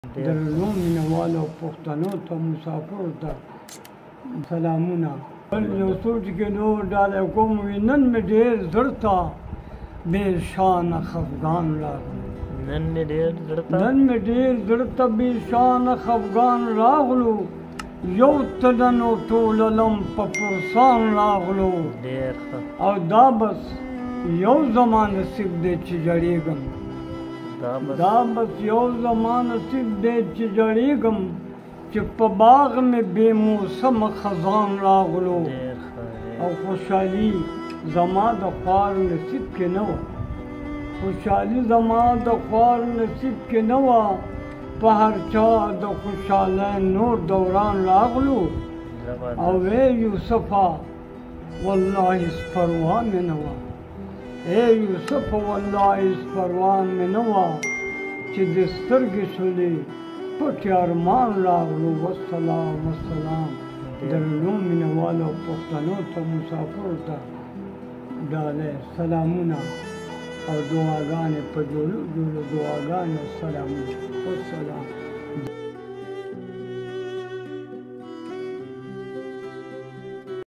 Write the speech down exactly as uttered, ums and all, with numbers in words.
درنو مینوالو پښتنو ته مسافرو ته سلامونه. یو سوچ کې نور ډالۍ کوم وي نن مې ډېر زړه ته بې شانه خفګان راغلو. نن مې ډېر زړه ته نن مې ډېر زړه ته بې شانه خفګان راغلو. یو تنن و ټوله لم په پرسان راغلو. ډېر ښه. او دا بس یو زما نصیب دی چې جړېږم. دا بس یو زما نصیب دی چې جړېږم چې په باغ مې بې موسمه خزان راغلو. او خوشحالي زما د خوار نصیب کې نه وه. خوشحالي زما د خوار نصیب کې نه وه. په هر چا د خوشحالۍ نور دوران راغلو. او ای یوسفه والله هېڅ پروا مې نه وه. ای یوسفه والله هېڅ پروا مې نه وه چې د سترګې شولې پټ ارمان راغلو. والسلام والسلام. درنو مینوالو پښتنو ته مسافرو ته ډالۍ سلامونه او دعاګانې په جوړو جوړو دعاګانې او سلامونه. والسلام.